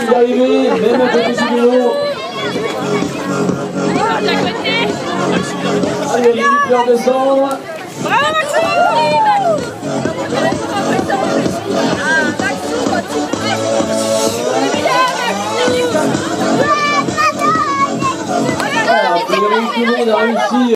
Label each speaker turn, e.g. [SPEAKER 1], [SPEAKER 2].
[SPEAKER 1] y arriver, même un petit vélo. Allez, Olivier, tu vas redescendre.
[SPEAKER 2] Bravo Maxou!
[SPEAKER 1] Alors, tout le monde a réussi.